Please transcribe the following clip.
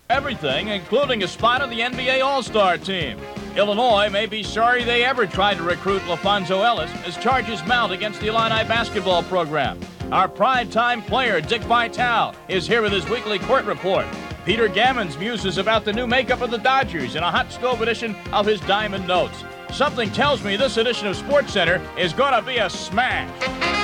Everything, including a spot on the NBA All-Star team. Illinois may be sorry they ever tried to recruit LaFonso Ellis as charges mount against the Illini basketball program. Our prime-time player, Dick Vitale, is here with his weekly court report. Peter Gammons muses about the new makeup of the Dodgers in a hot stove edition of his Diamond Notes. Something tells me this edition of SportsCenter is going to be a smash.